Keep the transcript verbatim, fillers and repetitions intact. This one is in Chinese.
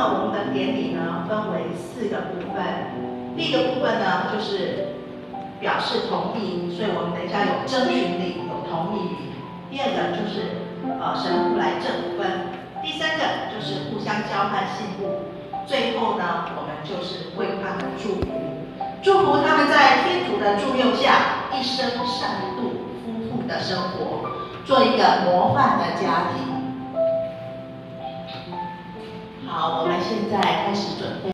呢，我们的典礼呢分为四个部分。第一个部分呢，就是表示同意，所以我们等一下有征询礼，有同意礼。第二个就是呃神父来证分。第三个就是互相交换信物。最后呢，我们就是为他们祝福，祝福他们在天主的助佑下，一生善度夫妇的生活，做一个模范的家庭。好，我们现在开始准备。